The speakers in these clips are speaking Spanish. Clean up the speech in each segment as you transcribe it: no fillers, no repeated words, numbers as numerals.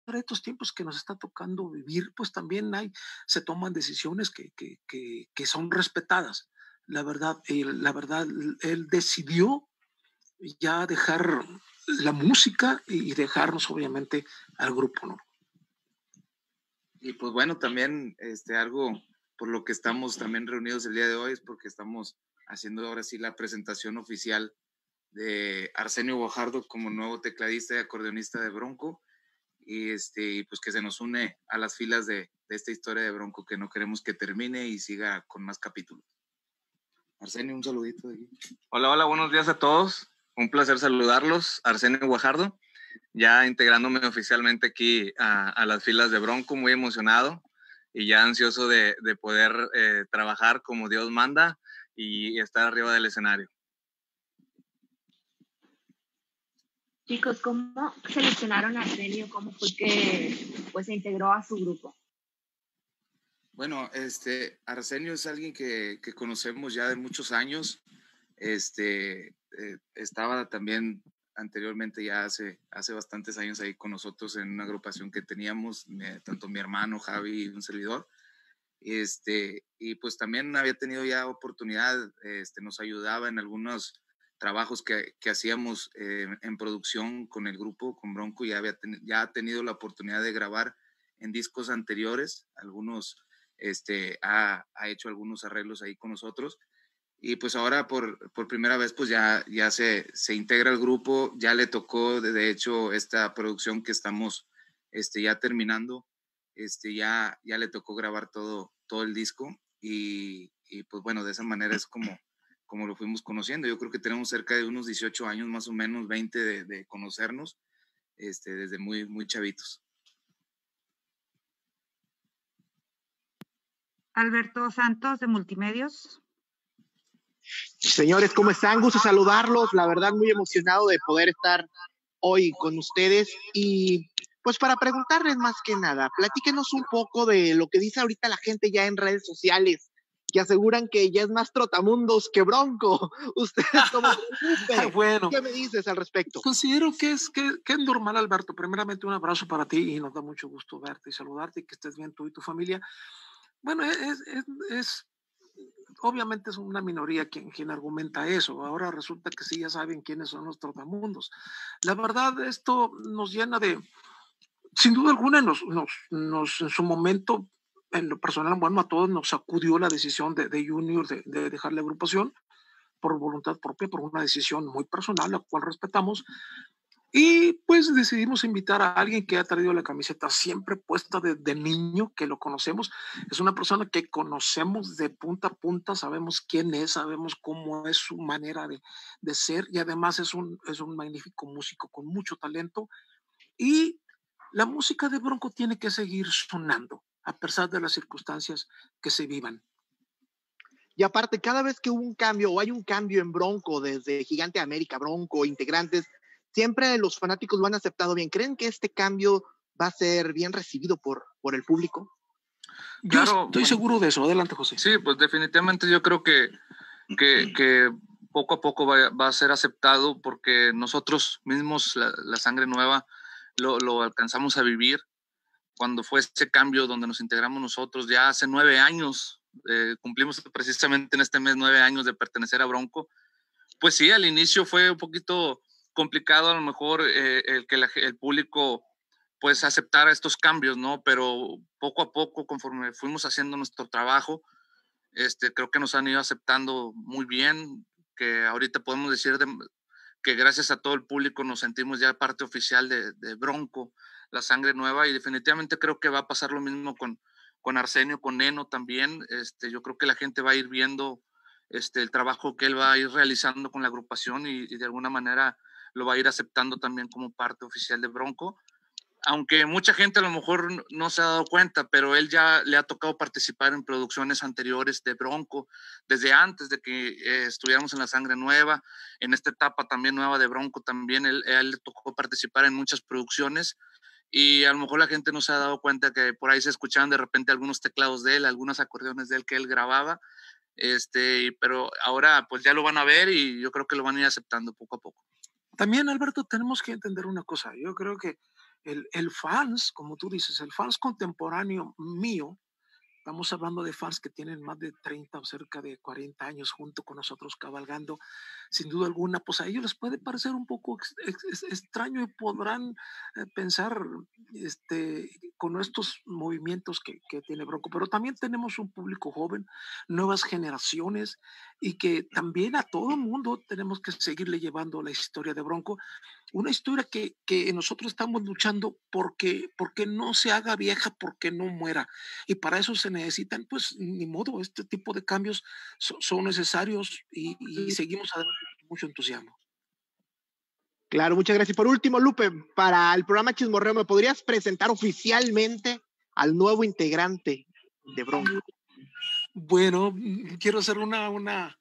estos tiempos que nos está tocando vivir, pues también se toman decisiones que son respetadas. La verdad, él decidió ya dejar la música y dejarnos obviamente al grupo, ¿no? Y pues bueno, también algo por lo que estamos también reunidos el día de hoy es porque estamos haciendo ahora sí la presentación oficial de Arsenio Guajardo como nuevo tecladista y acordeonista de Bronco y pues que se nos une a las filas de esta historia de Bronco que no queremos que termine y siga con más capítulos. Arsenio, un saludito de aquí. Hola, hola, buenos días a todos. Un placer saludarlos. Arsenio Guajardo, ya integrándome oficialmente aquí a las filas de Bronco, muy emocionado y ya ansioso de poder trabajar como Dios manda y estar arriba del escenario. Chicos, ¿cómo seleccionaron a Arsenio? ¿Cómo fue que pues, se integró a su grupo? Bueno, Arsenio es alguien que conocemos ya de muchos años. Estaba también anteriormente, ya hace bastantes años ahí con nosotros en una agrupación que teníamos, tanto mi hermano Javi y un servidor. Y pues también había tenido ya oportunidad, nos ayudaba en algunos trabajos que hacíamos en producción con el grupo, con Bronco, ya ha tenido la oportunidad de grabar en discos anteriores, algunos, ha hecho algunos arreglos ahí con nosotros, y pues ahora por primera vez pues ya se integra al grupo, ya le tocó de hecho esta producción que estamos ya terminando, ya le tocó grabar todo el disco y pues bueno, de esa manera es como lo fuimos conociendo. Yo creo que tenemos cerca de unos 18 años, más o menos 20 de conocernos, desde muy, muy chavitos. Alberto Santos, de Multimedios. Señores, ¿cómo están? Gusto saludarlos. La verdad, muy emocionado de poder estar hoy con ustedes. Y pues para preguntarles más que nada, platíquenos un poco de lo que dice ahorita la gente ya en redes sociales, que aseguran que ya es más trotamundos que Bronco. Ustedes como bueno, ¿qué me dices al respecto? Considero que es normal, Alberto. Primeramente, un abrazo para ti y nos da mucho gusto verte y saludarte y que estés bien tú y tu familia. Bueno, obviamente es una minoría quien argumenta eso. Ahora resulta que sí ya saben quiénes son los trotamundos. La verdad, esto nos llena sin duda alguna, en su momento, en lo personal, bueno, a todos nos sacudió la decisión de Junior de dejar la agrupación por voluntad propia, por una decisión muy personal, la cual respetamos. Y pues decidimos invitar a alguien que ha traído la camiseta siempre puesta de niño, que lo conocemos. Es una persona que conocemos de punta a punta, sabemos quién es, sabemos cómo es su manera de ser y además es un magnífico músico con mucho talento. Y la música de Bronco tiene que seguir sonando a pesar de las circunstancias que se vivan. Y aparte, cada vez que hubo un cambio o hay un cambio en Bronco, desde Gigante América, Bronco, integrantes, siempre los fanáticos lo han aceptado bien. ¿Creen que este cambio va a ser bien recibido por el público? Yo estoy seguro de eso. Adelante, José. Sí, pues definitivamente yo creo que poco a poco va a ser aceptado porque nosotros mismos, la sangre nueva, lo alcanzamos a vivir cuando fue ese cambio donde nos integramos nosotros ya hace 9 años. Cumplimos precisamente en este mes 9 años de pertenecer a Bronco. Pues sí, al inicio fue un poquito complicado a lo mejor el que el público pues aceptara estos cambios, ¿no? Pero poco a poco, conforme fuimos haciendo nuestro trabajo, creo que nos han ido aceptando muy bien, que ahorita podemos decir que gracias a todo el público nos sentimos ya parte oficial de Bronco, la sangre nueva, y definitivamente creo que va a pasar lo mismo con Arsenio, con Neno también. Yo creo que la gente va a ir viendo el trabajo que él va a ir realizando con la agrupación y de alguna manera lo va a ir aceptando también como parte oficial de Bronco. Aunque mucha gente a lo mejor no se ha dado cuenta, pero él ya le ha tocado participar en producciones anteriores de Bronco, desde antes de que estuviéramos en La Sangre Nueva, en esta etapa también nueva de Bronco también, él le tocó participar en muchas producciones y a lo mejor la gente no se ha dado cuenta que por ahí se escuchaban de repente algunos teclados de él, algunos acordeones de él que él grababa, pero ahora pues ya lo van a ver y yo creo que lo van a ir aceptando poco a poco. También, Alberto, tenemos que entender una cosa. Yo creo que el fans, como tú dices, el fans contemporáneo mío, estamos hablando de fans que tienen más de 30 o cerca de 40 años junto con nosotros cabalgando, sin duda alguna, pues a ellos les puede parecer un poco extraño y podrán pensar con estos movimientos que tiene Bronco, pero también tenemos un público joven, nuevas generaciones y que también a todo el mundo tenemos que seguirle llevando la historia de Bronco, una historia que nosotros estamos luchando porque no se haga vieja, porque no muera. Y para eso se necesitan, pues, ni modo, este tipo de cambios son necesarios y seguimos adelante con mucho entusiasmo. Claro, muchas gracias. Por último, Lupe, para el programa Chismorreo, ¿me podrías presentar oficialmente al nuevo integrante de Bronco? Bueno, quiero hacer una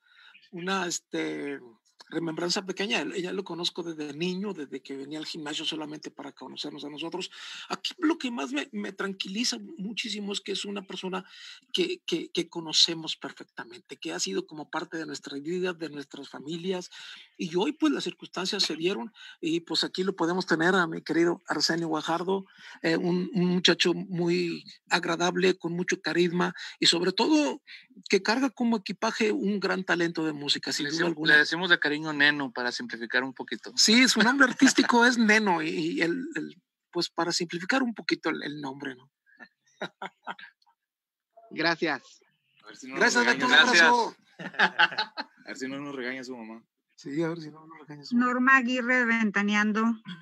remembranza pequeña. Ella lo conozco desde niño, desde que venía al gimnasio solamente para conocernos a nosotros. Aquí lo que más me tranquiliza muchísimo es que es una persona que conocemos perfectamente, que ha sido como parte de nuestra vida, de nuestras familias. Y hoy pues las circunstancias se dieron y pues aquí lo podemos tener a mi querido Arsenio Guajardo, un muchacho muy agradable, con mucho carisma y sobre todo que carga como equipaje un gran talento de música, sin duda alguna. Le decimos de cariño Neno para simplificar un poquito. Sí, su nombre artístico es Neno y pues para simplificar un poquito el nombre, ¿no? Gracias. A ver si no Gracias, nos Beto, un regaña. abrazo. A ver si no nos regaña su mamá. Sí, a ver si no nos regaña su mamá. Norma Aguirre, Ventaneando.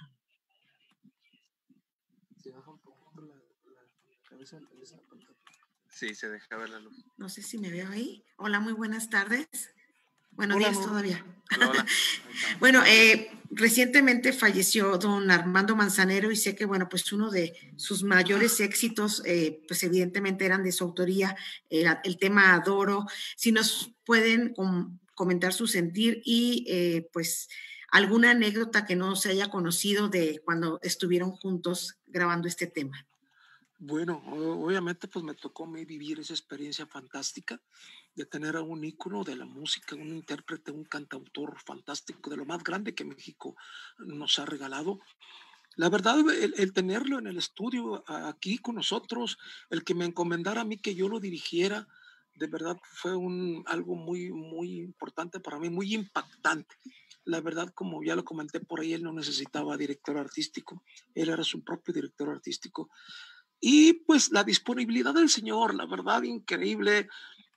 Sí, se deja ver la luz. No sé si me veo ahí. Hola, muy buenas tardes. Buenos Hola, días Norma. todavía. Hola, hola. Bueno, recientemente falleció don Armando Manzanero y sé que, bueno, pues uno de sus mayores éxitos, pues evidentemente eran de su autoría, el tema Adoro. Si nos pueden comentar su sentir y pues alguna anécdota que no se haya conocido de cuando estuvieron juntos grabando este tema. Bueno, obviamente pues me tocó a mí vivir esa experiencia fantástica de tener a un ícono de la música, un intérprete, un cantautor fantástico, de lo más grande que México nos ha regalado. La verdad, el tenerlo en el estudio aquí con nosotros, el que me encomendara a mí que yo lo dirigiera, de verdad fue algo muy, muy importante para mí, muy impactante. La verdad, como ya lo comenté por ahí, él no necesitaba director artístico, él era su propio director artístico. Y pues la disponibilidad del señor, la verdad, increíble.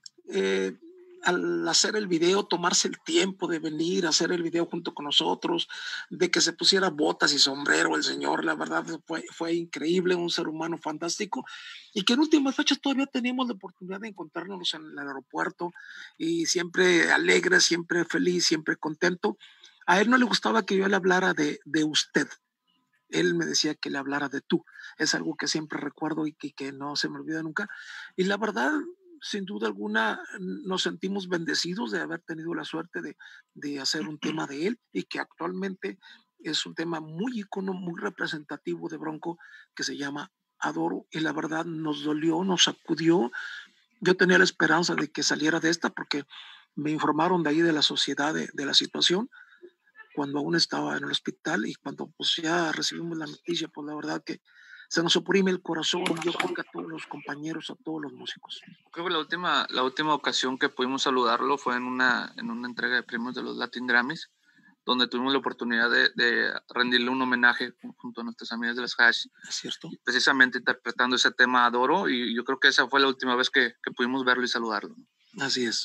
Al hacer el video, tomarse el tiempo de venir a hacer el video junto con nosotros, de que se pusiera botas y sombrero el señor, la verdad fue increíble, un ser humano fantástico, y que en últimas fechas todavía teníamos la oportunidad de encontrarnos en el aeropuerto, y siempre alegre, siempre feliz, siempre contento. A él no le gustaba que yo le hablara de usted. Él me decía que le hablara de tú. Es algo que siempre recuerdo y que no se me olvida nunca. Y la verdad, sin duda alguna, nos sentimos bendecidos de haber tenido la suerte de hacer un tema de él y que actualmente es un tema muy ícono, muy representativo de Bronco que se llama Adoro. Y la verdad nos dolió, nos sacudió. Yo tenía la esperanza de que saliera de esta porque me informaron de ahí de la sociedad de la situación cuando aún estaba en el hospital y cuando pues ya recibimos la noticia, pues la verdad que se nos oprime el corazón, yo creo que a todos los compañeros, a todos los músicos. Creo que la última ocasión que pudimos saludarlo fue en una entrega de premios de los Latin Grammys, donde tuvimos la oportunidad de rendirle un homenaje junto a nuestras amigas de las Hash. Es cierto. Precisamente interpretando ese tema Adoro, y yo creo que esa fue la última vez que pudimos verlo y saludarlo. Así es.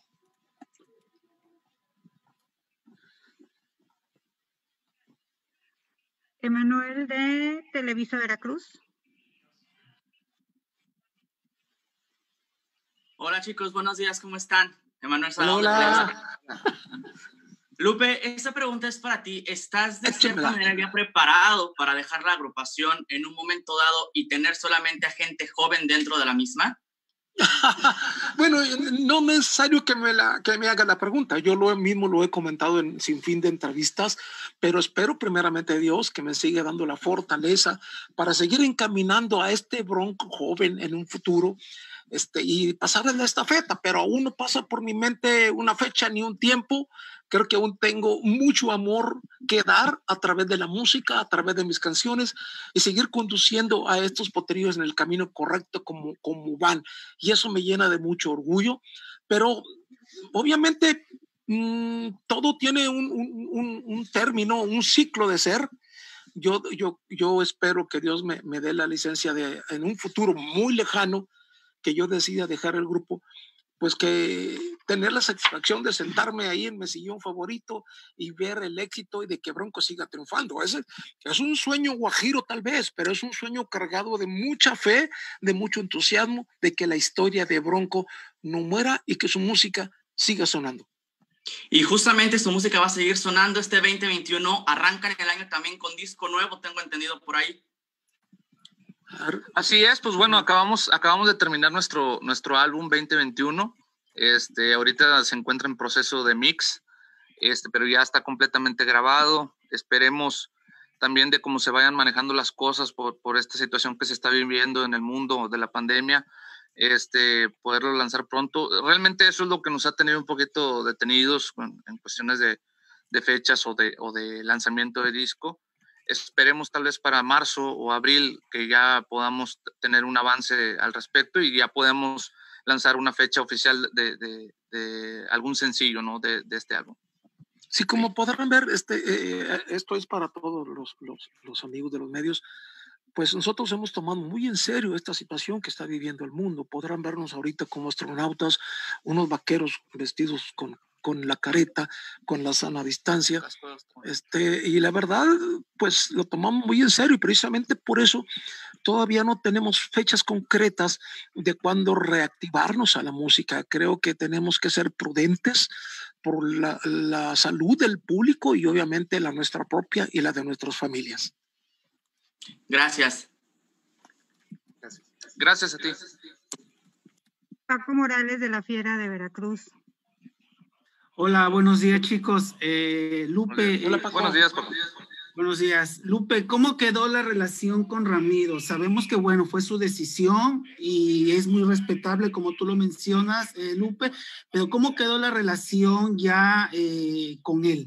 Emanuel de Televisa Veracruz. Hola chicos, buenos días, ¿cómo están? Emanuel Salón. Hola. Lupe, esta pregunta es para ti. ¿Estás de cierta manera ya preparado para dejar la agrupación en un momento dado y tener solamente a gente joven dentro de la misma? Bueno, no es necesario que me haga la pregunta. Yo mismo lo he comentado en sin fin de entrevistas, pero espero primeramente Dios que me siga dando la fortaleza para seguir encaminando a este Bronco joven en un futuro. y pasar en la estafeta, pero aún no pasa por mi mente una fecha ni un tiempo. Creo que aún tengo mucho amor que dar a través de la música, a través de mis canciones, y seguir conduciendo a estos poteríos en el camino correcto como van. Y eso me llena de mucho orgullo, pero obviamente todo tiene un término, un ciclo de ser. Yo espero que Dios me dé la licencia de, en un futuro muy lejano, que yo decida dejar el grupo, pues que tener la satisfacción de sentarme ahí en mi sillón favorito y ver el éxito y de que Bronco siga triunfando. Es un sueño guajiro tal vez, pero es un sueño cargado de mucha fe, de mucho entusiasmo, de que la historia de Bronco no muera y que su música siga sonando. Y justamente su música va a seguir sonando este 2021. Arrancan el año también con disco nuevo, tengo entendido por ahí. Así es, pues bueno, acabamos de terminar nuestro álbum 2021. Ahorita se encuentra en proceso de mix, pero ya está completamente grabado. Esperemos también de cómo se vayan manejando las cosas por esta situación que se está viviendo en el mundo de la pandemia, poderlo lanzar pronto. Realmente eso es lo que nos ha tenido un poquito detenidos en cuestiones de fechas o de lanzamiento de disco. Esperemos tal vez para marzo o abril que ya podamos tener un avance al respecto y ya podemos lanzar una fecha oficial de algún sencillo, ¿no? de este álbum. Sí, como podrán ver, esto es para todos los amigos de los medios. Pues nosotros hemos tomado muy en serio esta situación que está viviendo el mundo. Podrán vernos ahorita como astronautas, unos vaqueros vestidos con la careta, con la sana distancia, y la verdad, pues lo tomamos muy en serio y precisamente por eso todavía no tenemos fechas concretas de cuándo reactivarnos a la música. Creo que tenemos que ser prudentes por la salud del público y obviamente la nuestra propia y la de nuestras familias. Gracias. Gracias a ti. Paco Morales de La Fiera de Veracruz. Hola, buenos días, chicos. Lupe. Hola, Paco. Buenos días, Paco. Buenos días. Lupe, ¿cómo quedó la relación con Ramiro? Sabemos que, bueno, fue su decisión y es muy respetable, como tú lo mencionas, Lupe, pero ¿cómo quedó la relación ya con él?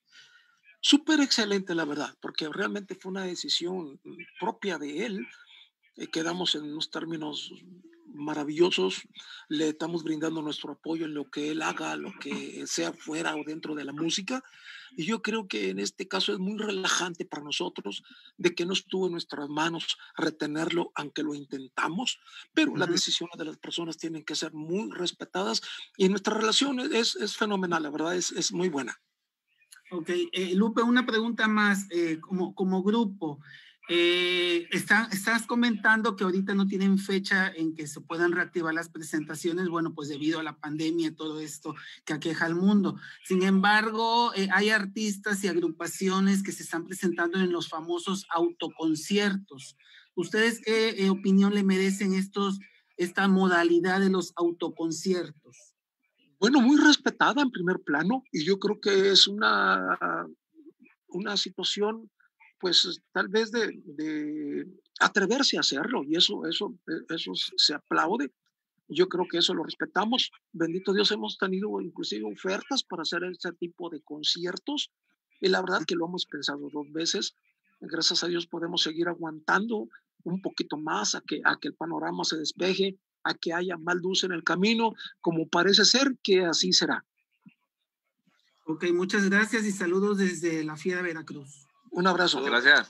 Súper excelente, la verdad, porque realmente fue una decisión propia de él. Quedamos en unos términos maravillosos, le estamos brindando nuestro apoyo en lo que él haga, lo que sea fuera o dentro de la música, y yo creo que en este caso es muy relajante para nosotros de que no estuvo en nuestras manos retenerlo, aunque lo intentamos, pero las decisiones de las personas tienen que ser muy respetadas y nuestra relación es fenomenal, la verdad es muy buena. Ok, Lupe, una pregunta más, como grupo. Estás comentando que ahorita no tienen fecha en que se puedan reactivar las presentaciones, bueno, pues debido a la pandemia y todo esto que aqueja al mundo. Sin embargo, hay artistas y agrupaciones que se están presentando en los famosos autoconciertos. ¿Ustedes qué opinión le merecen esta modalidad de los autoconciertos? Bueno, muy respetada en primer plano, y yo creo que es una situación pues tal vez de atreverse a hacerlo, y eso se aplaude. Yo creo que eso lo respetamos. Bendito Dios, hemos tenido inclusive ofertas para hacer ese tipo de conciertos, y la verdad que lo hemos pensado 2 veces. Gracias a Dios podemos seguir aguantando un poquito más a que el panorama se despeje, a que haya más luz en el camino, como parece ser que así será. Ok, muchas gracias y saludos desde La Fiera, Veracruz. Un abrazo. Gracias.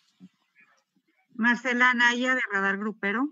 Marcela Anaya de Radar Grupero.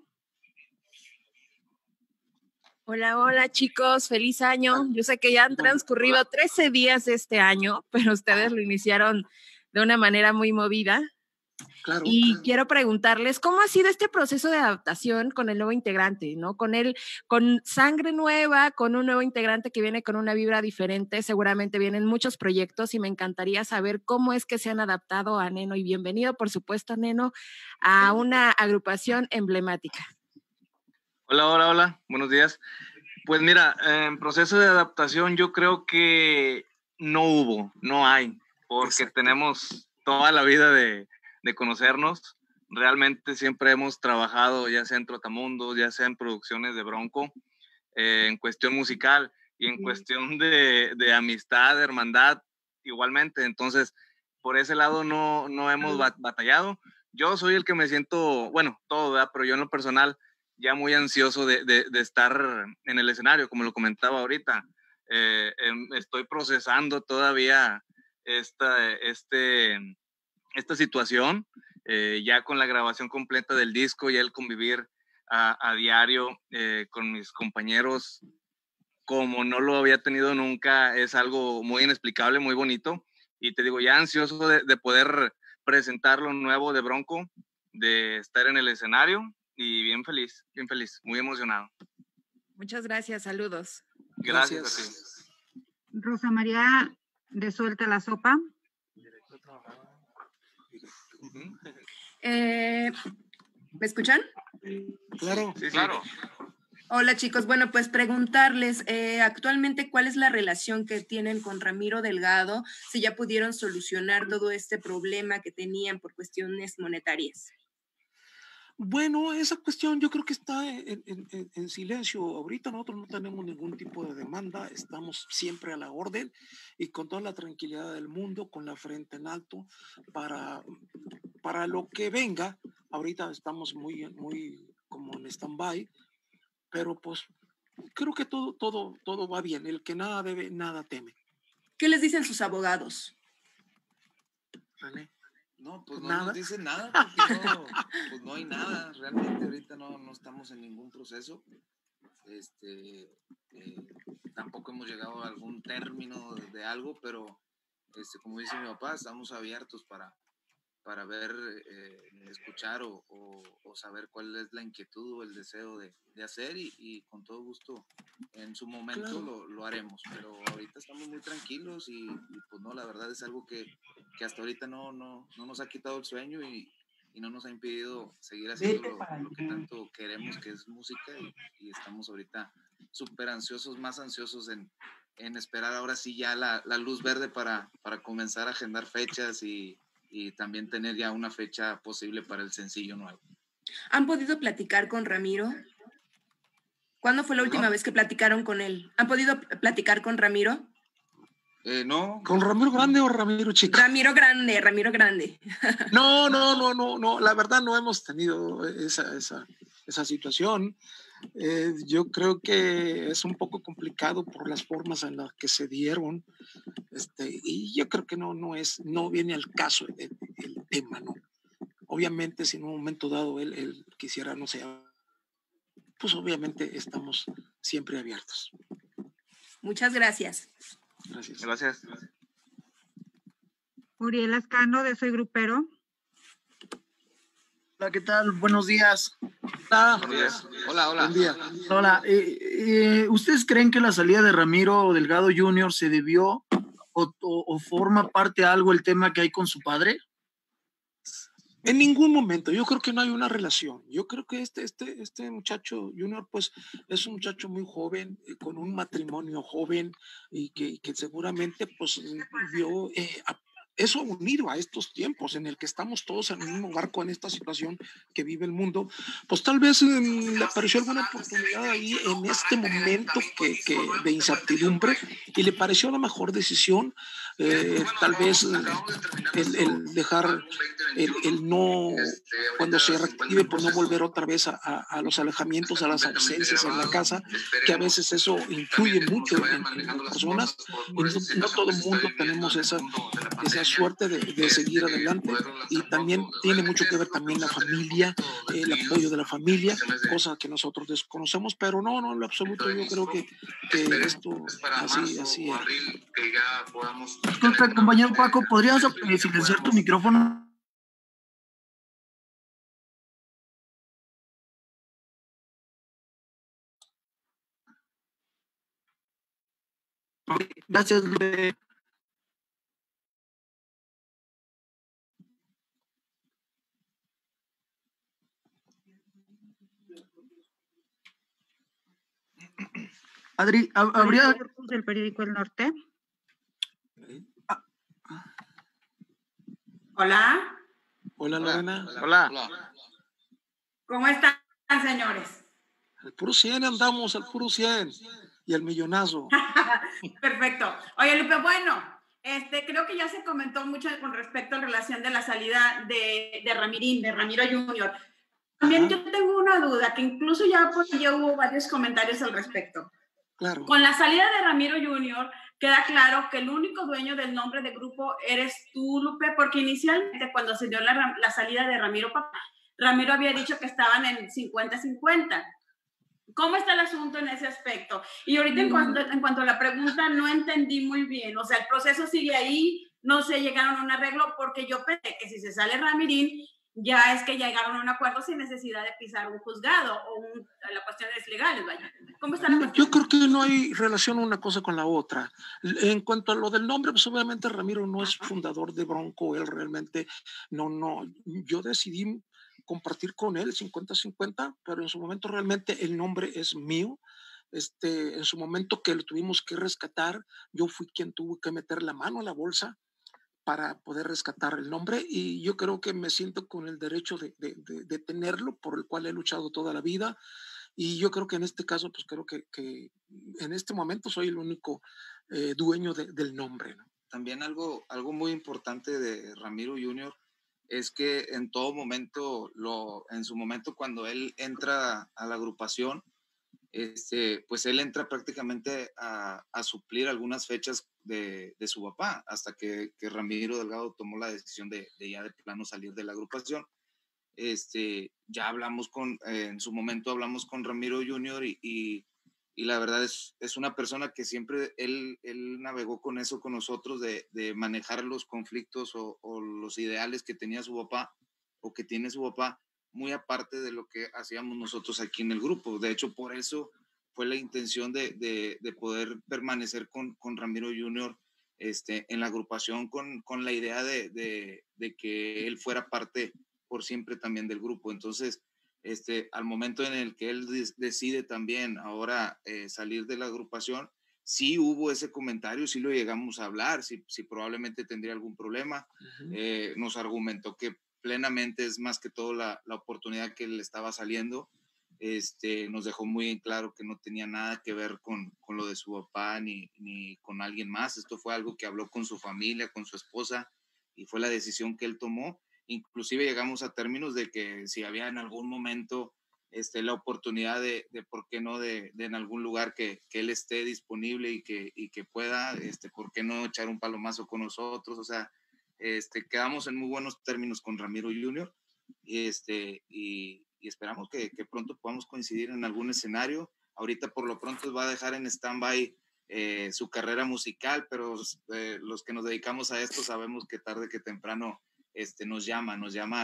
Hola chicos, feliz año. Yo sé que ya han transcurrido 13 días de este año, pero ustedes lo iniciaron de una manera muy movida. Claro. Y quiero preguntarles, ¿cómo ha sido este proceso de adaptación con el nuevo integrante, ¿no? Con sangre nueva, con un nuevo integrante que viene con una vibra diferente, seguramente vienen muchos proyectos y me encantaría saber cómo es que se han adaptado a Neno, y bienvenido, por supuesto, Neno, a una agrupación emblemática. Hola, buenos días. Pues mira, en proceso de adaptación yo creo que no hay, porque tenemos toda la vida de conocernos, realmente siempre hemos trabajado, ya sea en Trotamundos, ya sea en producciones de Bronco, en cuestión musical y en cuestión de amistad, de hermandad, igualmente. Entonces, por ese lado no hemos batallado. Yo soy el que me siento, bueno, todo, ¿verdad? Pero yo en lo personal ya muy ansioso de estar en el escenario, como lo comentaba ahorita. Estoy procesando todavía esta situación, ya con la grabación completa del disco y el convivir a diario con mis compañeros como no lo había tenido nunca, es algo muy inexplicable, muy bonito. Y te digo, ya ansioso de poder presentar lo nuevo de Bronco, de estar en el escenario y bien feliz, muy emocionado. Muchas gracias, saludos. Gracias a ti. Rosa María de Suelta la Sopa. ¿Me escuchan? Claro. Sí, claro. Hola chicos, bueno, pues preguntarles actualmente cuál es la relación que tienen con Ramiro Delgado, si ya pudieron solucionar todo este problema que tenían por cuestiones monetarias. Bueno, esa cuestión yo creo que está en silencio. Ahorita nosotros no tenemos ningún tipo de demanda, estamos siempre a la orden y con toda la tranquilidad del mundo, con la frente en alto para lo que venga. Ahorita estamos muy como en stand-by, pero pues creo que todo va bien. El que nada debe, nada teme. ¿Qué les dicen sus abogados? René. No, pues no ¿Nada? nos dicen nada, porque pues no hay nada. Realmente ahorita no estamos en ningún proceso. Tampoco hemos llegado a algún término de algo, pero como dice mi papá, estamos abiertos para ver, escuchar o saber cuál es la inquietud o el deseo de hacer y con todo gusto en su momento claro. lo haremos, pero ahorita estamos muy tranquilos y pues no, la verdad es algo que hasta ahorita no nos ha quitado el sueño y no nos ha impedido seguir haciendo lo que tanto queremos, que es música y estamos ahorita súper ansiosos, más ansiosos en esperar ahora sí ya la luz verde para comenzar a agendar fechas y también tener ya una fecha posible para el sencillo nuevo. ¿Han podido platicar con Ramiro? ¿Cuándo fue la última vez que platicaron con él? ¿Han podido platicar con Ramiro? No. ¿Con Ramiro Grande o Ramiro Chico? Ramiro Grande. No, la verdad no hemos tenido esa situación. Yo creo que es un poco complicado por las formas en las que se dieron, y yo creo que no viene al caso el tema, ¿no? Obviamente, si en un momento dado él quisiera, no sé, pues obviamente estamos siempre abiertos. Muchas gracias. Gracias. Uriel Ascano de Soy Grupero. Hola, ¿qué tal? Buenos días. Hola. Buen día. Hola, ¿ustedes creen que la salida de Ramiro Delgado Jr. se debió o forma parte de algo el tema que hay con su padre? En ningún momento, yo creo que no hay una relación. Yo creo que este muchacho Junior, pues, es un muchacho muy joven, con un matrimonio joven y que seguramente, pues, vio eso unido a estos tiempos en el que estamos todos en el mismo barco en esta situación que vive el mundo, pues tal vez le apareció alguna oportunidad ahí en este momento de incertidumbre y le pareció la mejor decisión, tal vez el dejar el no, cuando se reactive, pues no volver otra vez a los alejamientos, a las ausencias en la casa, que a veces eso influye mucho en las personas y no todo el mundo tenemos esa suerte de seguir adelante, y también tiene mucho que ver también la familia, el apoyo de la familia, cosa que nosotros desconocemos, pero no en lo absoluto yo creo que esto así es. Disculpe, compañero Paco, ¿podrías silenciar tu micrófono? Gracias, Lupe. Adri, ¿habría del periódico El Norte? Hola. Hola, Lorena. Hola. ¿Cómo están, señores? Al puro 100 andamos, al puro 100. Y el millonazo. Perfecto. Oye, Lupe, bueno, creo que ya se comentó mucho con respecto a la relación de la salida de Ramiro Jr. También yo tengo una duda, que incluso ya hubo varios comentarios al respecto. Claro. Con la salida de Ramiro Jr., queda claro que el único dueño del nombre de grupo eres tú, Lupe, porque inicialmente cuando se dio la salida de Ramiro había dicho que estaban en 50-50. ¿Cómo está el asunto en ese aspecto? Y ahorita en cuanto a la pregunta, no entendí muy bien. O sea, el proceso sigue ahí, no se llegaron a un arreglo, porque yo pensé que si se sale Ramirín, ya es que llegaron a un acuerdo sin necesidad de pisar un juzgado o las cuestiones legales, vaya. ¿Cómo está la cuestión? Yo creo que no hay relación una cosa con la otra. En cuanto a lo del nombre, pues obviamente Ramiro no es fundador de Bronco, él realmente no. Yo decidí compartir con él 50-50, pero en su momento realmente el nombre es mío. En su momento que lo tuvimos que rescatar, yo fui quien tuvo que meter la mano a la bolsa para poder rescatar el nombre, y yo creo que me siento con el derecho de tenerlo, por el cual he luchado toda la vida, y yo creo que en este caso, pues creo que en este momento soy el único dueño del nombre, ¿no? También algo muy importante de Ramiro Jr. es que en todo momento, en su momento cuando él entra a la agrupación, pues él entra prácticamente a suplir algunas fechas de su papá, hasta que Ramiro Delgado tomó la decisión de ya de plano salir de la agrupación. Ya hablamos en su momento hablamos con Ramiro Jr. y la verdad es una persona que siempre él navegó con eso con nosotros de manejar los conflictos o los ideales que tenía su papá o que tiene su papá, muy aparte de lo que hacíamos nosotros aquí en el grupo. De hecho, por eso fue la intención de poder permanecer con Ramiro Jr. En la agrupación con la idea de que él fuera parte por siempre también del grupo. Entonces, al momento en el que él decide también ahora salir de la agrupación, sí hubo ese comentario, sí lo llegamos a hablar, si probablemente tendría algún problema. Nos argumentó que plenamente es más que todo la oportunidad que le estaba saliendo. Nos dejó muy en claro que no tenía nada que ver con lo de su papá ni con alguien más. Esto fue algo que habló con su familia, con su esposa, y fue la decisión que él tomó. Inclusive llegamos a términos de que si había en algún momento la oportunidad de por qué no, de en algún lugar que él esté disponible y que pueda, por qué no echar un palomazo con nosotros. O sea, quedamos en muy buenos términos con Ramiro Jr. y esperamos que pronto podamos coincidir en algún escenario. Ahorita por lo pronto va a dejar en stand-by su carrera musical, pero los que nos dedicamos a esto sabemos que tarde que temprano nos llama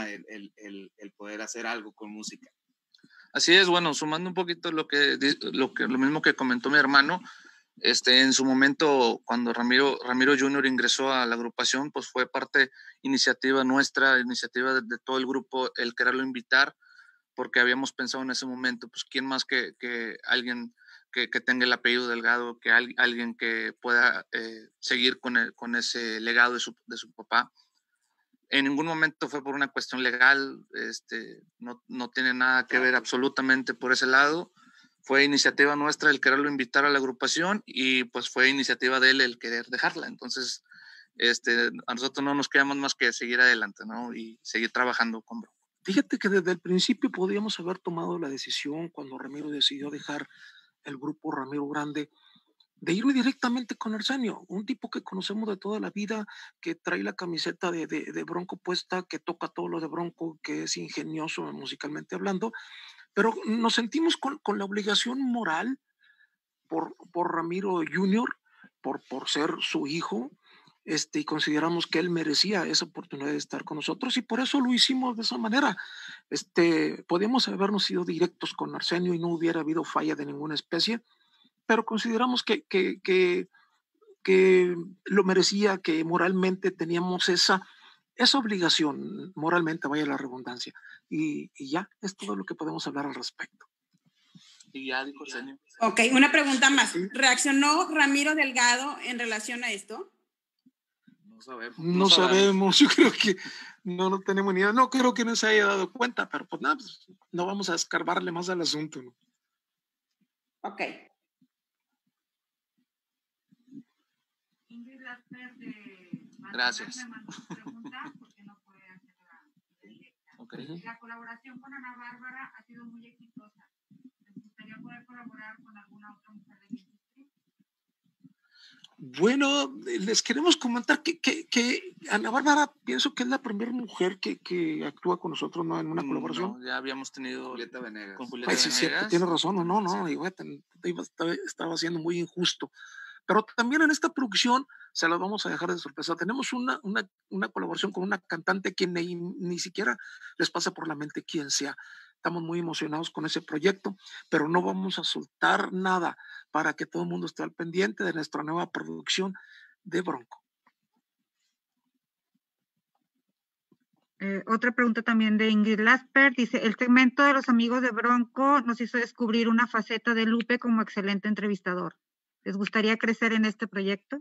el poder hacer algo con música. Así es, bueno, sumando un poquito lo mismo que comentó mi hermano, en su momento cuando Ramiro Jr. ingresó a la agrupación, pues fue iniciativa nuestra, iniciativa de todo el grupo, el quererlo invitar, porque habíamos pensado en ese momento, pues quién más que alguien que tenga el apellido Delgado, que alguien que pueda seguir con ese legado de su papá. En ningún momento fue por una cuestión legal, no tiene nada que ver absolutamente por ese lado. Fue iniciativa nuestra el quererlo invitar a la agrupación y pues fue iniciativa de él el querer dejarla. Entonces, a nosotros no nos queda más que seguir adelante, ¿no? Y seguir trabajando con Bronco. Fíjate que desde el principio podíamos haber tomado la decisión cuando Ramiro decidió dejar el grupo Ramiro Grande, de irme directamente con Arsenio, un tipo que conocemos de toda la vida, que trae la camiseta de Bronco puesta, que toca todo lo de Bronco, que es ingenioso musicalmente hablando, pero nos sentimos con la obligación moral por Ramiro Jr., por ser su hijo, y consideramos que él merecía esa oportunidad de estar con nosotros y por eso lo hicimos de esa manera. Podíamos habernos ido directos con Arsenio y no hubiera habido falla de ninguna especie, pero consideramos que lo merecía, que moralmente teníamos esa obligación, moralmente, vaya la redundancia, y ya, es todo lo que podemos hablar al respecto. Y ya dijo Arsenio. Ok, una pregunta más. ¿Reaccionó Ramiro Delgado en relación a esto? No sabemos. No sabemos, yo creo que No tenemos ni idea. No creo que no se haya dado cuenta, pero pues nada, pues, no vamos a escarbarle más al asunto, ¿no? Ok. Gracias. Okay. La colaboración con Ana Bárbara ha sido muy exitosa. ¿Les gustaría poder colaborar con alguna otra mujer de la industria? Bueno, les queremos comentar que Ana Bárbara pienso que es la primera mujer que actúa con nosotros, ¿no? En una colaboración. No, ya habíamos tenido Julieta Venegas. con Julieta Ay, sí, Venegas. cierto, tienes razón, no, igual, estaba siendo muy injusto. Pero también en esta producción se las vamos a dejar de sorpresa. Tenemos una colaboración con una cantante que ni siquiera les pasa por la mente quién sea. Estamos muy emocionados con ese proyecto, pero no vamos a soltar nada para que todo el mundo esté al pendiente de nuestra nueva producción de Bronco. Otra pregunta también de Ingrid Lasper. Dice, el segmento de los amigos de Bronco nos hizo descubrir una faceta de Lupe como excelente entrevistador. ¿Les gustaría crecer en este proyecto?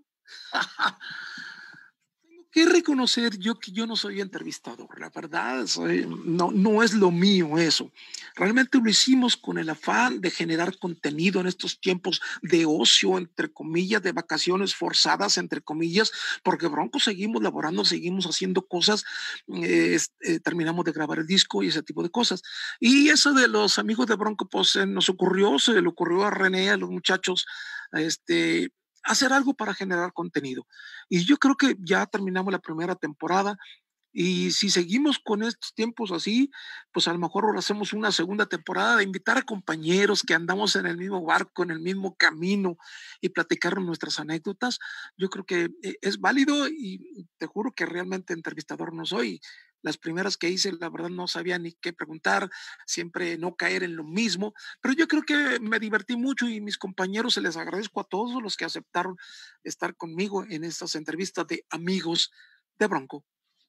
Tengo que reconocer que yo no soy entrevistador, la verdad, no es lo mío eso. Realmente lo hicimos con el afán de generar contenido en estos tiempos de ocio, entre comillas, de vacaciones forzadas, entre comillas, porque Bronco seguimos laborando, seguimos haciendo cosas, terminamos de grabar el disco y ese tipo de cosas. Y eso de los amigos de Bronco, pues se le ocurrió a René, a los muchachos, hacer algo para generar contenido. Y yo creo que ya terminamos la primera temporada y si seguimos con estos tiempos así, pues a lo mejor ahora hacemos una segunda temporada de invitar a compañeros que andamos en el mismo barco, en el mismo camino y platicar nuestras anécdotas. Yo creo que es válido y te juro que realmente entrevistador no soy. Las primeras que hice, la verdad, no sabía ni qué preguntar, siempre no caer en lo mismo, pero yo creo que me divertí mucho y mis compañeros, se les agradezco a todos los que aceptaron estar conmigo en estas entrevistas de amigos de Bronco.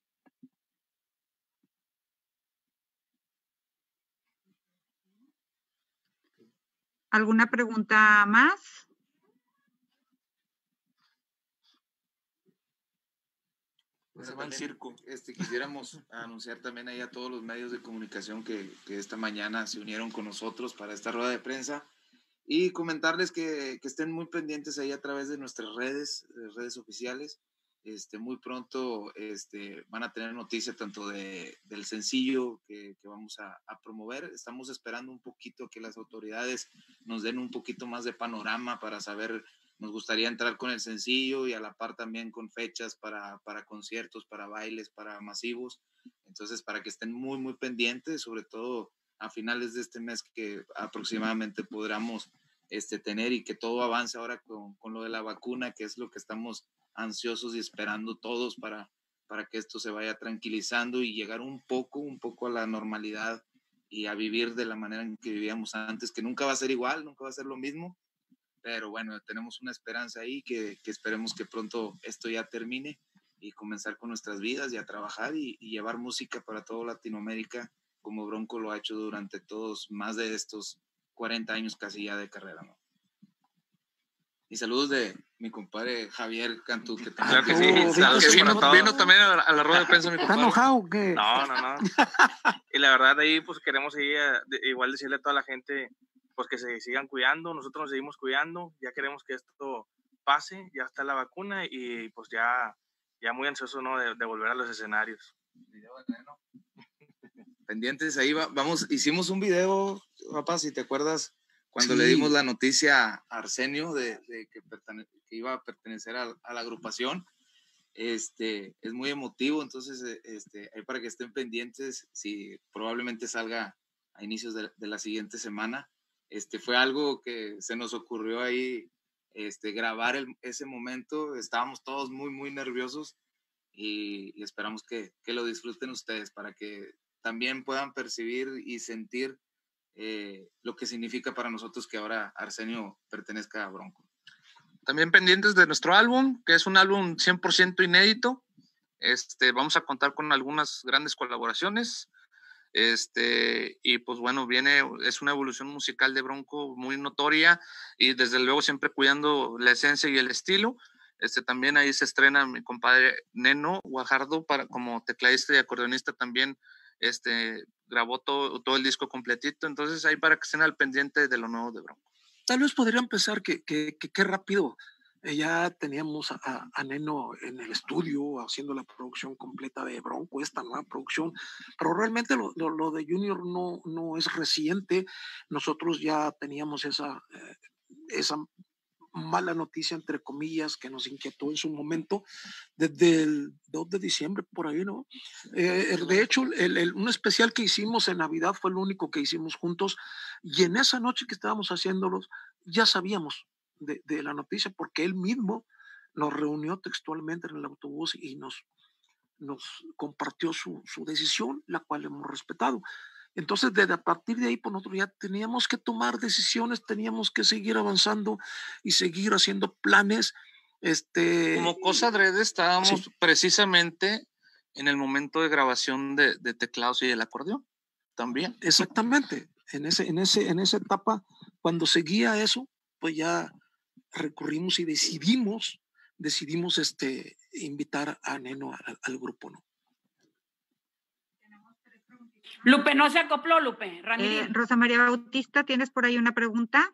¿Alguna pregunta más? Bueno, también, quisiéramos anunciar también ahí a todos los medios de comunicación que esta mañana se unieron con nosotros para esta rueda de prensa y comentarles que estén muy pendientes ahí a través de nuestras redes oficiales. Muy pronto van a tener noticia tanto del sencillo que vamos a promover. Estamos esperando un poquito que las autoridades nos den un poquito más de panorama para saber. Nos gustaría entrar con el sencillo y a la par también con fechas para conciertos, para bailes, para masivos. Entonces, para que estén muy, muy pendientes, sobre todo a finales de este mes que aproximadamente podamos tener y que todo avance ahora con lo de la vacuna, que es lo que estamos ansiosos y esperando todos para que esto se vaya tranquilizando y llegar un poco a la normalidad y a vivir de la manera en que vivíamos antes, que nunca va a ser igual, nunca va a ser lo mismo. Pero bueno, tenemos una esperanza ahí que esperemos que pronto esto ya termine y comenzar con nuestras vidas y a trabajar y llevar música para toda Latinoamérica como Bronco lo ha hecho durante todos más de estos 40 años casi ya de carrera, ¿no? Y saludos de mi compadre Javier Cantú, que también vino también a la rueda de prensa, mi compadre. ¿Está enojado o qué? No. Y la verdad ahí pues queremos seguir, igual decirle a toda la gente pues que se sigan cuidando, nosotros nos seguimos cuidando, ya queremos que esto pase, ya está la vacuna y pues ya muy ansioso, ¿no? de volver a los escenarios. Pendientes, ahí hicimos un video, papá, si te acuerdas, cuando le dimos la noticia a Arsenio de que iba a pertenecer a la agrupación. Es muy emotivo, entonces ahí para que estén pendientes, si probablemente salga a inicios de la siguiente semana. Fue algo que se nos ocurrió ahí, grabar ese momento. Estábamos todos muy, muy nerviosos y esperamos que lo disfruten ustedes para que también puedan percibir y sentir lo que significa para nosotros que ahora Arsenio pertenezca a Bronco. También pendientes de nuestro álbum, que es un álbum 100% inédito. Vamos a contar con algunas grandes colaboraciones. Y pues bueno, es una evolución musical de Bronco muy notoria y desde luego siempre cuidando la esencia y el estilo. También ahí se estrena mi compadre Neno Guajardo como tecladista y acordeonista también. Grabó todo el disco completito, entonces ahí para que estén al pendiente de lo nuevo de Bronco. Tal vez podría empezar que rápido ya teníamos a Neno en el estudio haciendo la producción completa de Bronco, esta nueva producción, pero realmente lo de Junior no es reciente. Nosotros ya teníamos esa mala noticia, entre comillas, que nos inquietó en su momento, desde el 2 de diciembre, por ahí, ¿no? De hecho, un especial que hicimos en Navidad fue el único que hicimos juntos, y en esa noche que estábamos haciéndolos, ya sabíamos de la noticia, porque él mismo nos reunió textualmente en el autobús y nos compartió su decisión, la cual hemos respetado. Entonces, desde a partir de ahí, pues nosotros ya teníamos que tomar decisiones, teníamos que seguir avanzando y seguir haciendo planes. Como cosa adrede, estábamos precisamente en el momento de grabación de teclados y el acordeón también. Exactamente. En esa etapa, cuando seguía eso, pues ya recurrimos y decidimos invitar a Neno al grupo, ¿no? Lupe, no se acopló, Lupe. Rosa María Bautista, ¿tienes por ahí una pregunta?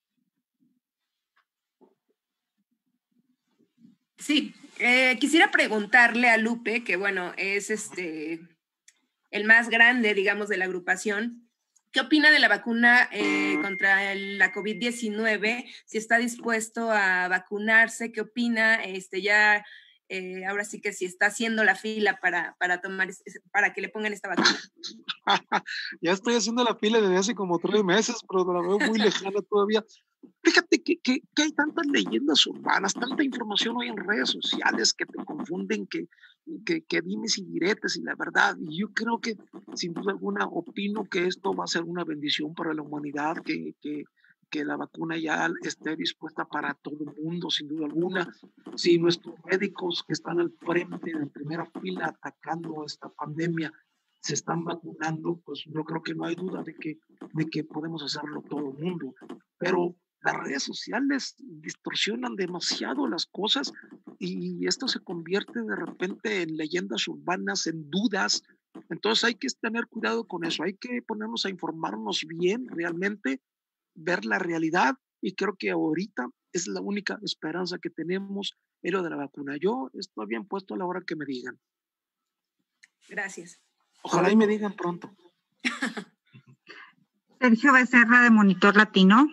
Sí, quisiera preguntarle a Lupe, que bueno, es el más grande, digamos, de la agrupación. ¿Qué opina de la vacuna contra la COVID-19? Si está dispuesto a vacunarse, ¿qué opina? Ahora sí que si está haciendo la fila para que le pongan esta vacuna. Ya estoy haciendo la fila desde hace como 3 meses, pero la veo muy lejana todavía. Fíjate que hay tantas leyendas urbanas, tanta información hoy en redes sociales que te confunden, que dimes y diretes, y la verdad, y yo creo que sin duda alguna opino que esto va a ser una bendición para la humanidad, que la vacuna ya esté dispuesta para todo el mundo, sin duda alguna. Si nuestros médicos que están al frente, en primera fila, atacando esta pandemia, se están vacunando, pues yo creo que no hay duda de que podemos hacerlo todo el mundo. Pero las redes sociales distorsionan demasiado las cosas y esto se convierte de repente en leyendas urbanas, en dudas. Entonces hay que tener cuidado con eso, hay que ponernos a informarnos bien realmente, ver la realidad, y creo que ahorita es la única esperanza que tenemos, es lo de la vacuna. Yo estoy bien puesto a la hora que me digan. Gracias. Ojalá y me digan pronto. Sergio Becerra, de Monitor Latino.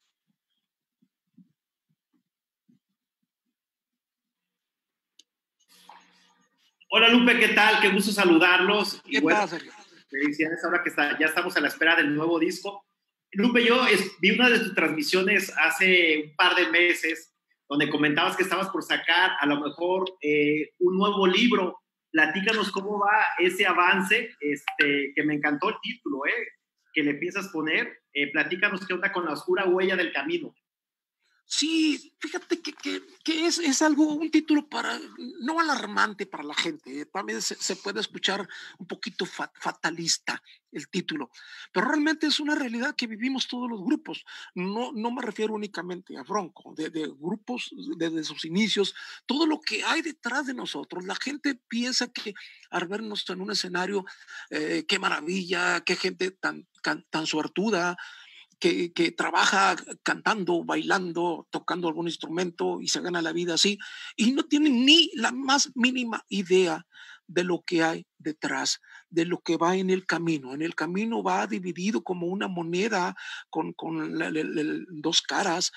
Hola Lupe, ¿qué tal? Qué gusto saludarlos. ¿Qué tal, Sergio? Felicidades ahora que ya estamos a la espera del nuevo disco. Lupe, yo vi una de tus transmisiones hace un par de meses donde comentabas que estabas por sacar a lo mejor un nuevo libro. Platícanos cómo va ese avance, que me encantó el título, que le piensas poner. Platícanos qué onda con La oscura huella del camino. Sí, fíjate que es algo, un título no alarmante para la gente, también se puede escuchar un poquito fatalista el título, pero realmente es una realidad que vivimos todos los grupos. No me refiero únicamente a Bronco, de grupos desde sus inicios, todo lo que hay detrás de nosotros. La gente piensa que al vernos en un escenario, qué maravilla, qué gente tan suertuda, que trabaja cantando, bailando, tocando algún instrumento y se gana la vida así, y no tienen ni la más mínima idea de lo que hay detrás, de lo que va en el camino. En el camino va dividido como una moneda con dos caras.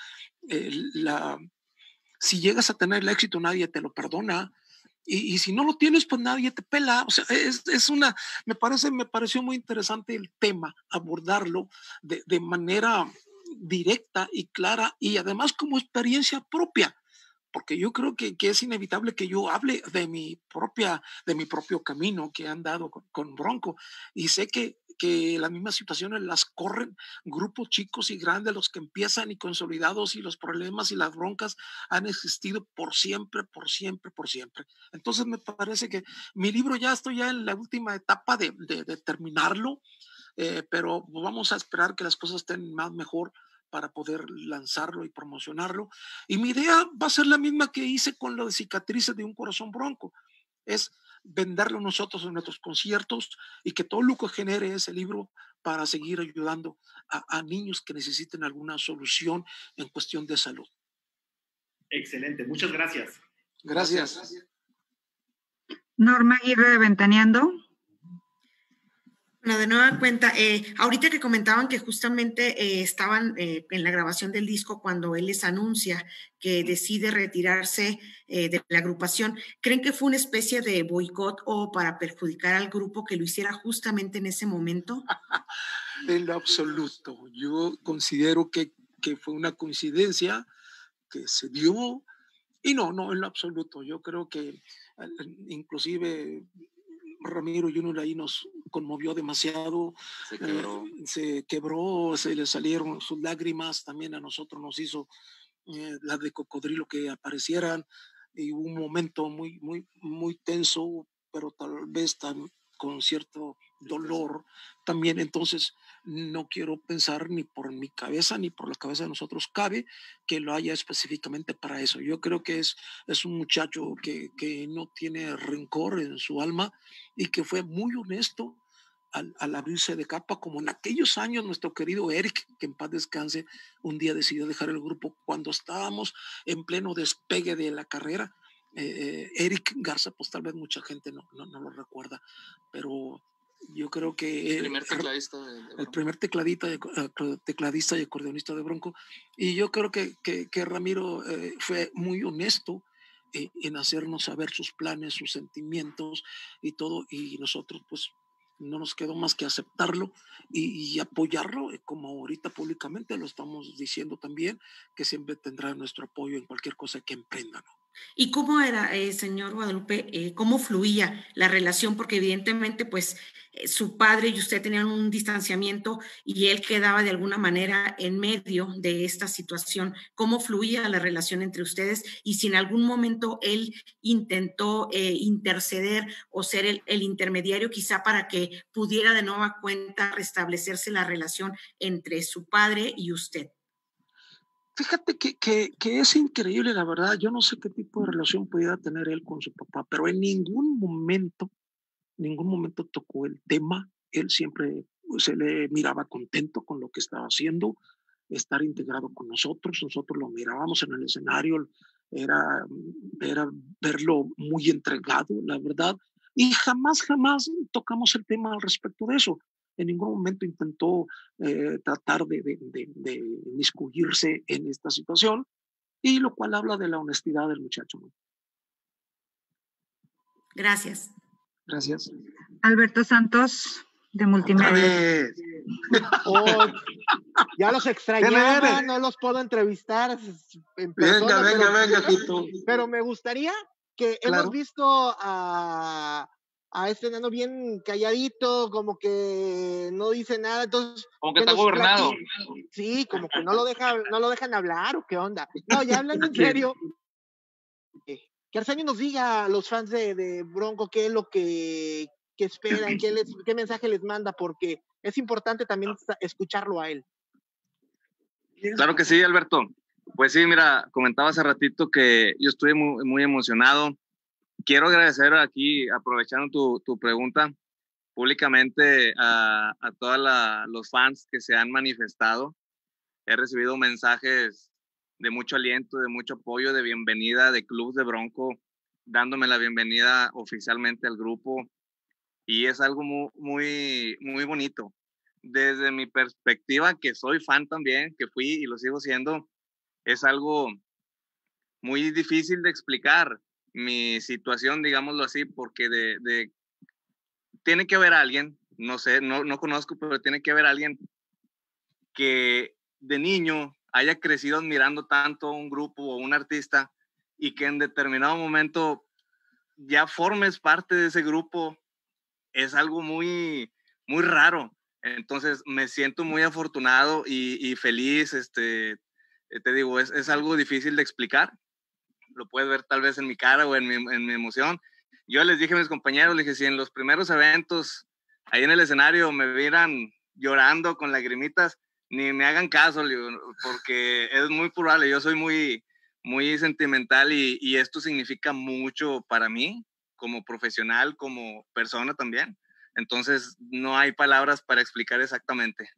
Si llegas a tener el éxito, nadie te lo perdona. Y si no lo tienes, pues nadie te pela. O sea, me pareció muy interesante el tema, abordarlo de manera directa y clara, y además como experiencia propia, porque yo creo que es inevitable que yo hable de mi propio camino que he andado con Bronco, y sé que las mismas situaciones las corren grupos chicos y grandes, los que empiezan y consolidados, y los problemas y las broncas han existido por siempre. Entonces me parece que mi libro estoy en la última etapa de terminarlo, pero vamos a esperar que las cosas estén mejor para poder lanzarlo y promocionarlo. Y mi idea va a ser la misma que hice con lo de Cicatrices de un Corazón Bronco, es venderlo nosotros en nuestros conciertos y que todo lo que genere ese libro para seguir ayudando a niños que necesiten alguna solución en cuestión de salud. Excelente, muchas gracias. Gracias. Norma Aguirre de Ventaneando. Bueno, de nueva cuenta, ahorita que comentaban que justamente estaban en la grabación del disco cuando él les anuncia que decide retirarse de la agrupación, ¿creen que fue una especie de boicot o para perjudicar al grupo que lo hiciera justamente en ese momento? En lo absoluto. Yo considero que fue una coincidencia que se dio y no, en lo absoluto. Yo creo que inclusive Ramiro Junior ahí nos conmovió demasiado, se quebró, se le salieron sus lágrimas, también a nosotros nos hizo la de cocodrilo que aparecieran, y hubo un momento muy tenso, pero tal vez con cierto dolor también. Entonces no quiero pensar ni por mi cabeza ni por la cabeza de nosotros cabe que lo haya específicamente para eso. Yo creo que es un muchacho que no tiene rencor en su alma y que fue muy honesto al abrirse de capa, como en aquellos años nuestro querido Eric, que en paz descanse, un día decidió dejar el grupo cuando estábamos en pleno despegue de la carrera. Eric Garza, pues tal vez mucha gente no lo recuerda, pero yo creo que el primer tecladista y acordeonista de Bronco, y yo creo que Ramiro fue muy honesto en hacernos saber sus planes, sus sentimientos y todo, y nosotros pues no nos quedó más que aceptarlo y apoyarlo, como ahorita públicamente lo estamos diciendo también, que siempre tendrá nuestro apoyo en cualquier cosa que emprenda, ¿no? ¿Y cómo era, señor Guadalupe, cómo fluía la relación? Porque evidentemente, pues, su padre y usted tenían un distanciamiento y él quedaba de alguna manera en medio de esta situación. ¿Cómo fluía la relación entre ustedes? Y si en algún momento él intentó interceder o ser el intermediario quizá para que pudiera de nueva cuenta restablecerse la relación entre su padre y usted. Fíjate que es increíble, la verdad. Yo no sé qué tipo de relación pudiera tener él con su papá, pero en ningún momento tocó el tema. Él siempre se le miraba contento con lo que estaba haciendo, estar integrado con nosotros. Nosotros lo mirábamos en el escenario, era verlo muy entregado, la verdad. Y jamás tocamos el tema al respecto de eso. En ningún momento intentó tratar de inmiscuirse en esta situación, y lo cual habla de la honestidad del muchacho, ¿no? Gracias. Gracias. Alberto Santos, de Multimedia. Ya los extrañaba, no los puedo entrevistar en persona. Venga, Fito. Pero me gustaría que hemos visto a este enano bien calladito, como que no dice nada, entonces... Como que está gobernado. Sí, como que no lo dejan hablar, ¿o qué onda? No, ya hablando en serio, que Arsenio nos diga a los fans de Bronco qué es lo que esperan, qué mensaje les manda, porque es importante también escucharlo a él. Claro que sí, Alberto. Pues sí, mira, comentaba hace ratito que yo estoy muy, muy emocionado. Quiero agradecer aquí, aprovechando tu pregunta, públicamente a todos los fans que se han manifestado. He recibido mensajes de mucho aliento, de mucho apoyo, de bienvenida de Club de Bronco, dándome la bienvenida oficialmente al grupo, y es algo muy, muy bonito. Desde mi perspectiva, que soy fan también, que fui y lo sigo siendo, es algo muy difícil de explicar mi situación, digámoslo así, porque tiene que haber alguien, no sé, no conozco, pero tiene que haber alguien que de niño haya crecido admirando tanto a un grupo o un artista y que en determinado momento ya formes parte de ese grupo. Es algo muy, muy raro. Entonces me siento muy afortunado y feliz. Te digo, es algo difícil de explicar. Lo puedes ver tal vez en mi cara o en mi emoción. Yo les dije a mis compañeros, les dije, si en los primeros eventos ahí en el escenario me vieran llorando con lagrimitas, ni me hagan caso, le digo, porque es muy probable, yo soy muy, muy sentimental y esto significa mucho para mí, como profesional, como persona también. Entonces, no hay palabras para explicar exactamente.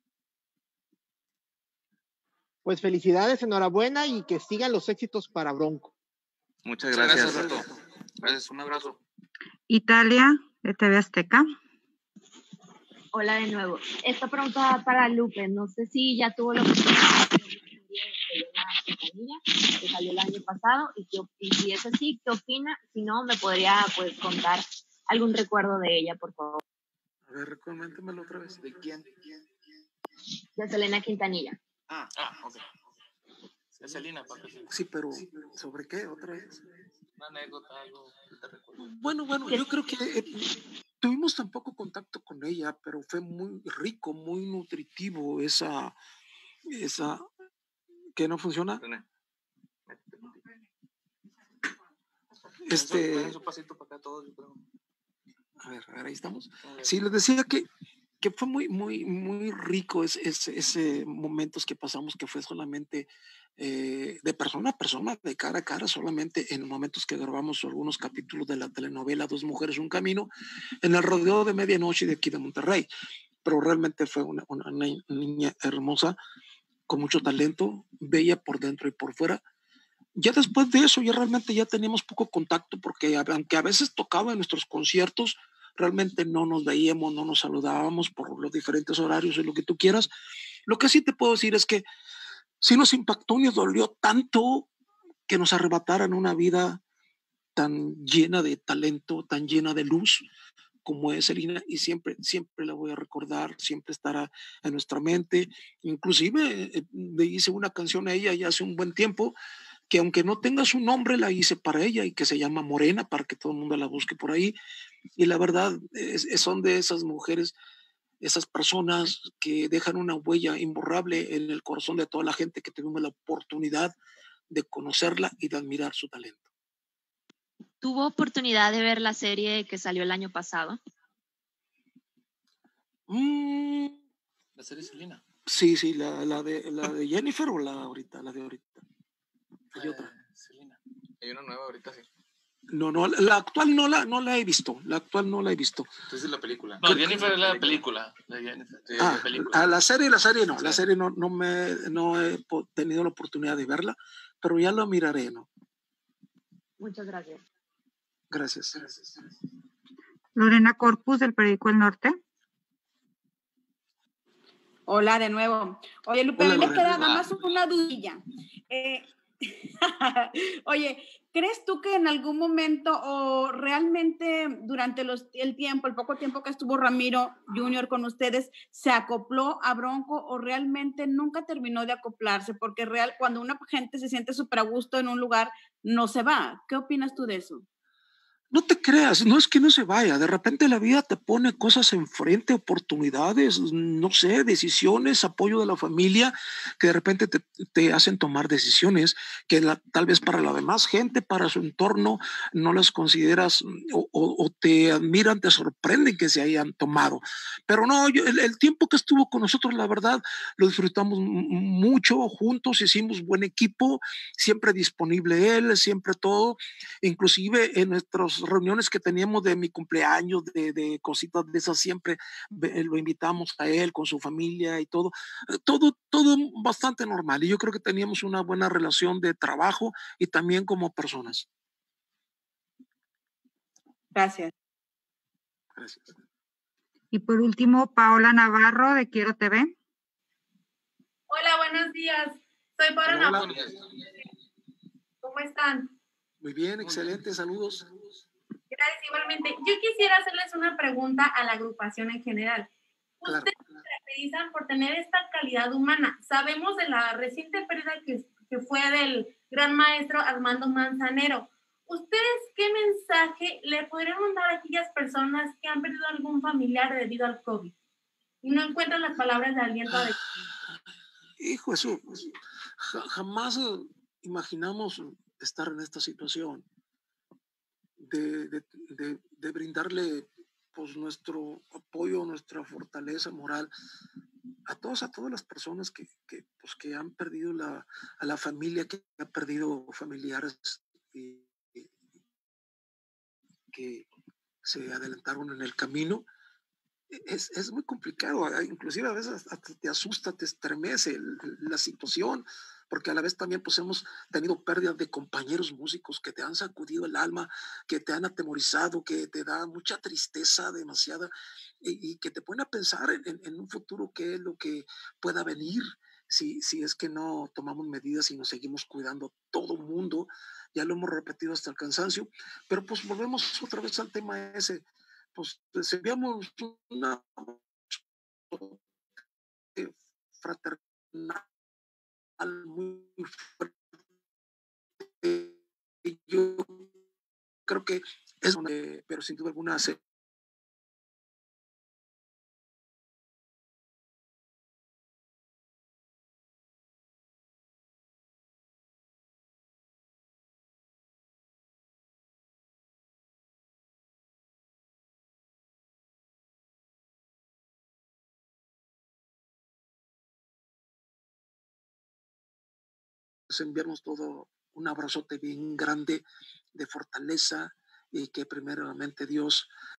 Pues felicidades, enhorabuena y que sigan los éxitos para Bronco. Muchas gracias. Gracias, Roto. Gracias, un abrazo. Italia, de TV Azteca. Hola de nuevo. Esta pregunta va para Lupe. No sé si ya tuvo la oportunidad de ver Selena Quintanilla, que salió el año pasado, y si es así, ¿qué opina? Si no, me podría pues contar algún recuerdo de ella, por favor. A ver, coméntamelo otra vez. ¿De quién? De Selena Quintanilla. Ok. Es Selena, sí, pero ¿sobre qué otra vez? Una anécdota, algo que te recuerdo. Bueno, yo creo que tuvimos tan poco contacto con ella, pero fue muy rico, muy nutritivo esa ¿que no funciona? Un pasito para acá todos, yo creo. A ver, ahí estamos. Sí, les decía que fue muy rico ese momentos que pasamos, que fue solamente de persona a persona, de cara a cara, solamente en momentos que grabamos algunos capítulos de la telenovela Dos Mujeres, Un Camino, en el rodeo de medianoche de aquí de Monterrey. Pero realmente fue una niña hermosa, con mucho talento, bella por dentro y por fuera. Ya después de eso, ya realmente ya teníamos poco contacto, porque aunque a veces tocaba en nuestros conciertos, realmente no nos veíamos, no nos saludábamos por los diferentes horarios y lo que tú quieras. Lo que sí te puedo decir es que sí nos impactó y nos dolió tanto que nos arrebataran una vida tan llena de talento, tan llena de luz como es Selena, y siempre la voy a recordar, siempre estará en nuestra mente. Inclusive le hice una canción a ella ya hace un buen tiempo, que aunque no tenga su nombre, la hice para ella y que se llama Morena, para que todo el mundo la busque por ahí. Y la verdad, son de esas mujeres, esas personas que dejan una huella imborrable en el corazón de toda la gente que tuvimos la oportunidad de conocerla y de admirar su talento. ¿Tuvo oportunidad de ver la serie que salió el año pasado? La serie Selena. Sí, la de Jennifer o la de ahorita. Hay otra. Selena. Hay una nueva ahorita, sí. No, la actual no la he visto. Entonces la película. No, Jennifer es la película. La serie no. Sí. La serie no he tenido la oportunidad de verla, pero ya la miraré, ¿no? Muchas gracias. Gracias. Lorena Corpus, del periódico El Norte. Hola de nuevo. Oye, Lupe, me queda nada más una dudilla. Oye, ¿crees tú que en algún momento o realmente durante el poco tiempo que estuvo Ramiro Jr. con ustedes, se acopló a Bronco o realmente nunca terminó de acoplarse? Porque cuando una gente se siente súper a gusto en un lugar, no se va. ¿Qué opinas tú de eso? No te creas, no es que no se vaya, de repente la vida te pone cosas enfrente, oportunidades, no sé, decisiones, apoyo de la familia, que de repente te hacen tomar decisiones que tal vez para la demás gente, para su entorno, no las consideras o te admiran, te sorprenden que se hayan tomado. Pero no, el tiempo que estuvo con nosotros, la verdad, lo disfrutamos mucho juntos, hicimos buen equipo, siempre disponible él, siempre todo, inclusive en nuestros reuniones que teníamos de mi cumpleaños, de cositas de esas, siempre lo invitamos a él con su familia y todo bastante normal. Y yo creo que teníamos una buena relación de trabajo y también como personas. Gracias. Y por último, Paola Navarro, de Quiero TV. Hola, buenos días. Soy Paola Navarro. ¿Cómo están? Muy bien, excelente, saludos. Gracias, igualmente. Yo quisiera hacerles una pregunta a la agrupación en general. Ustedes se caracterizan por tener esta calidad humana. Sabemos de la reciente pérdida que fue del gran maestro Armando Manzanero. ¿Ustedes qué mensaje le podrían mandar a aquellas personas que han perdido algún familiar debido al COVID y no encuentran las palabras de aliento adecuadas? Hijo, eso jamás imaginamos estar en esta situación. De brindarle pues nuestro apoyo, nuestra fortaleza moral a todas las personas pues, que han perdido a la familia, que ha perdido familiares y que se adelantaron en el camino. Es muy complicado, inclusive a veces hasta te asusta, te estremece la situación, porque a la vez también pues hemos tenido pérdidas de compañeros músicos que te han sacudido el alma, que te han atemorizado, que te da mucha tristeza, demasiada, y que te ponen a pensar en un futuro, qué es lo que pueda venir si es que no tomamos medidas y nos seguimos cuidando todo el mundo. Ya lo hemos repetido hasta el cansancio, pero pues volvemos otra vez al tema ese. Pues les enviamos una fraternal muy fuerte. Y yo creo que es donde, pero sin duda alguna se enviamos todo un abrazote bien grande de fortaleza y que primeramente Dios